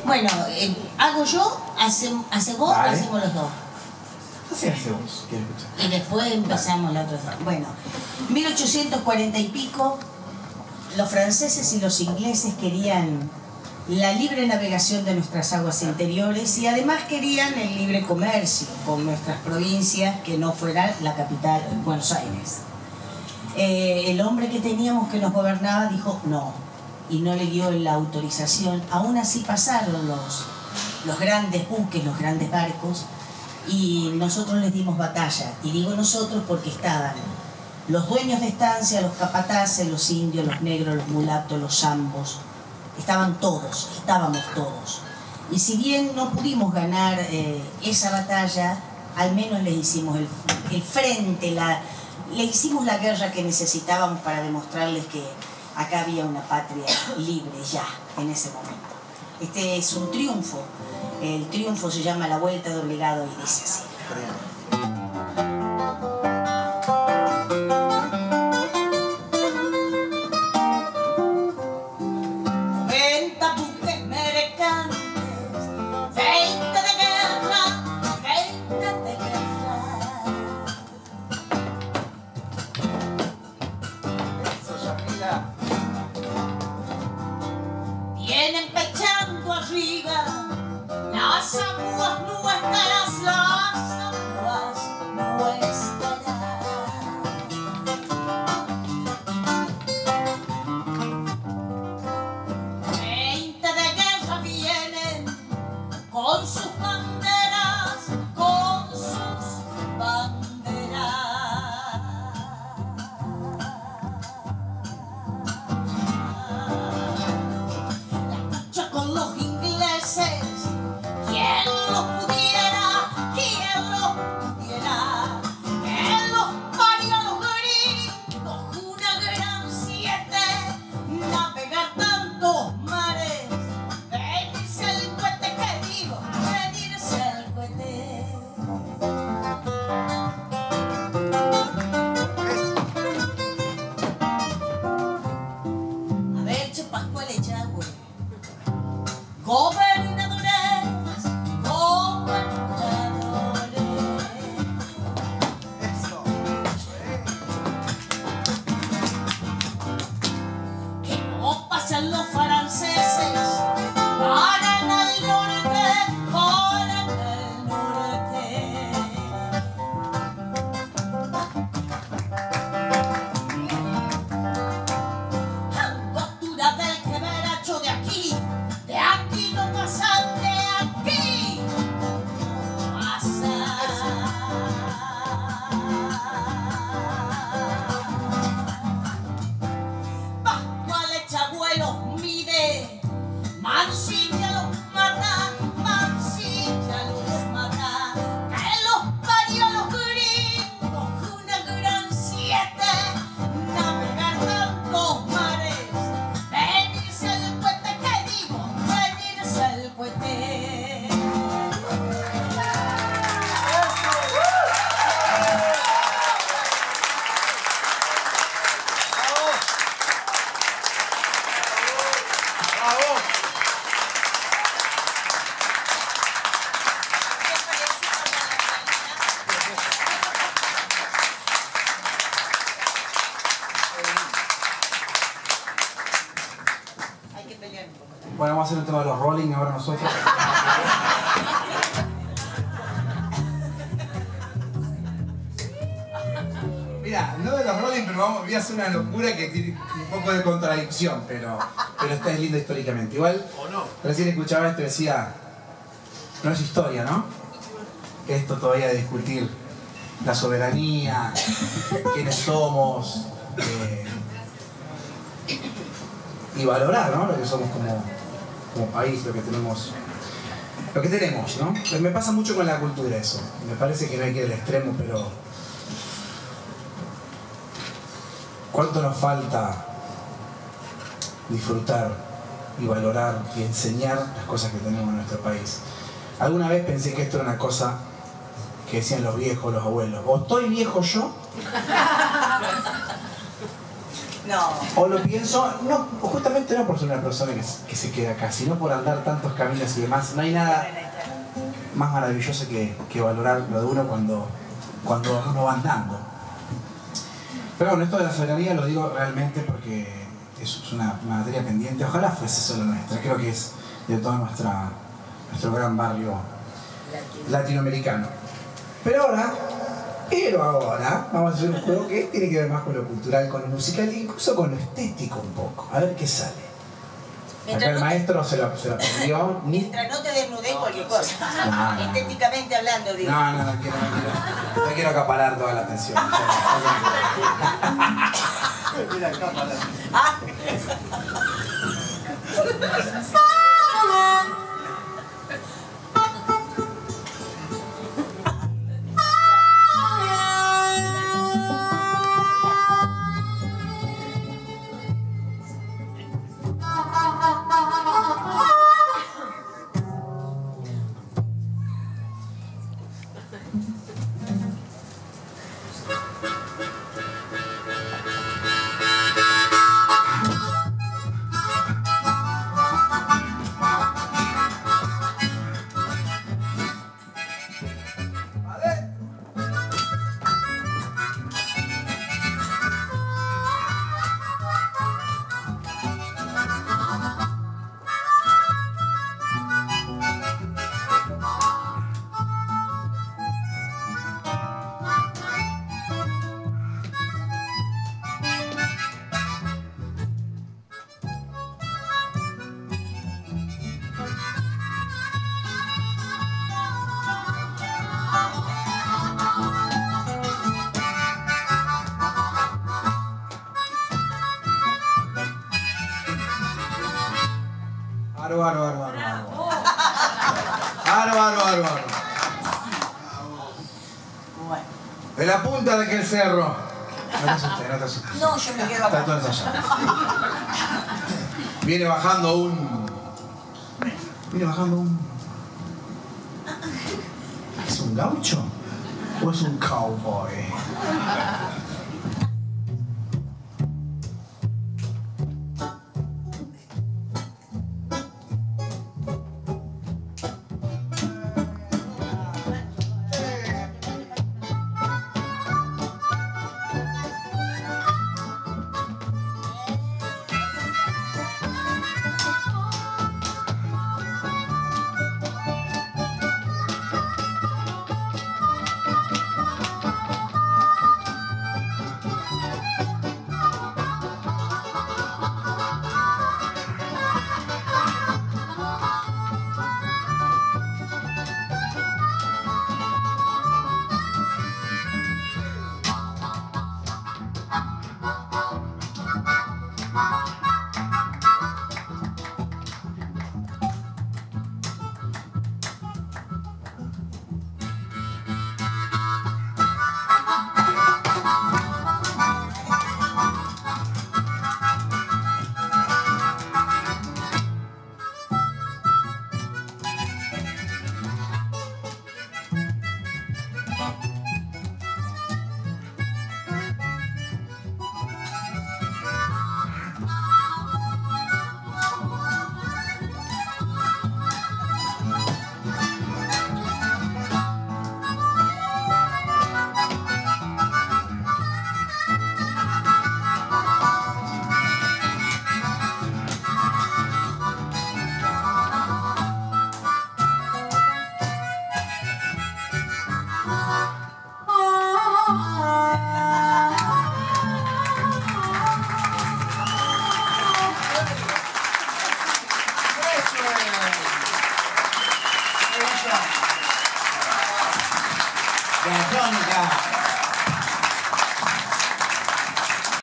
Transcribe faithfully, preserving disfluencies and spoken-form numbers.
Bueno, eh, hago yo, hace, hace vos, Vale. hacemos los dos. Así hacemos, quiero escuchar. Y después empezamos la otra. Bueno, mil ochocientos cuarenta y pico, los franceses y los ingleses querían la libre navegación de nuestras aguas interiores y además querían el libre comercio con nuestras provincias que no fuera la capital, Buenos Aires. Eh, el hombre que teníamos que nos gobernaba dijo no, y no le dio la autorización. Aún así pasaron los, los grandes buques, los grandes barcos, y nosotros les dimos batalla. Y digo nosotros porque estaban los dueños de estancia, los capataces, los indios, los negros, los mulatos, los zambos. Estaban todos, estábamos todos. Y si bien no pudimos ganar eh, esa batalla, al menos les hicimos el, el frente, la, le hicimos la guerra que necesitábamos para demostrarles que acá había una patria libre ya, en ese momento. Este es un triunfo. El triunfo se llama La Vuelta de Obligado y dice así. noventa buques mercantes, veinte de guerra, veinte de guerra. Eso, Yamila. Vienen pechando arriba las aguas nuestras, las aguas nuestras. Veinte de guerra vienen con sus banderas, con sus banderas. Con los ingleses, ¿quién los pudiera? ¿Quién los pudiera? ¿Quién los parió a los gringos? Una gran siete, navegar tantos mares, venirse el cohete, que digo, venirse el cohete. A ver, Che Pascual Echagüe. Gobernadores, gobernadores. Eso. Que no pasan los franceses, paran al norte, paran al norte. Angostura del quebracho de aquí, de aquí no pasan, de aquí no pasan. Pascual Echagüe los mide, Mansilla los mata, Mansilla los mata. Que los parió a los gringos, una gran siete, navegar tantos mares, venirse el cohete, que digo, venirse el cohete. ¡Bravo! Hay que pelear un poco. Bueno, vamos a hacer un tema de los Rolling ahora nosotros. Mira, no de los Rolling, pero vamos, voy a hacer una locura que tiene un poco de contradicción, pero, pero esta es linda históricamente. Igual, recién escuchaba esto y decía, no es historia, ¿no? Esto todavía de discutir la soberanía, quiénes somos, eh, y valorar, ¿no? Lo que somos como, como país, lo que tenemos, lo que tenemos, ¿no? Me pasa mucho con la cultura eso. Me parece que no hay que ir al extremo, pero ¿cuánto nos falta disfrutar y valorar y enseñar las cosas que tenemos en nuestro país? Alguna vez pensé que esto era una cosa que decían los viejos, los abuelos. O estoy viejo yo, No. O lo pienso, no, justamente no por ser una persona que, que se queda acá, sino por andar tantos caminos y demás. No hay nada más maravilloso que, que valorar lo de uno cuando, cuando uno va andando. Pero bueno, esto de la soberanía lo digo realmente porque es una, una materia pendiente. Ojalá fuese solo nuestra, creo que es de todo nuestra, nuestro gran barrio latinoamericano. Pero ahora, pero ahora, vamos a hacer un juego que tiene que ver más con lo cultural, con lo musical e incluso con lo estético un poco. A ver qué sale. Acá el maestro se lo aprendió. Mientras no te desnudes cualquier cosa. No, no, estéticamente hablando, digo. No, no, no quiero, no quiero, no quiero acaparar toda la atención. Mira, acaparar. Aro, aro, aro, aro, aro. Aro, aro, aro, aro. Bueno. De la punta de aquel cerro. No te asustes, no te asustes. No, yo me quedo Está acá. todo ensayado. Viene bajando un... Viene bajando un... ¿Es un gaucho? ¿O es un cowboy? De la crónica.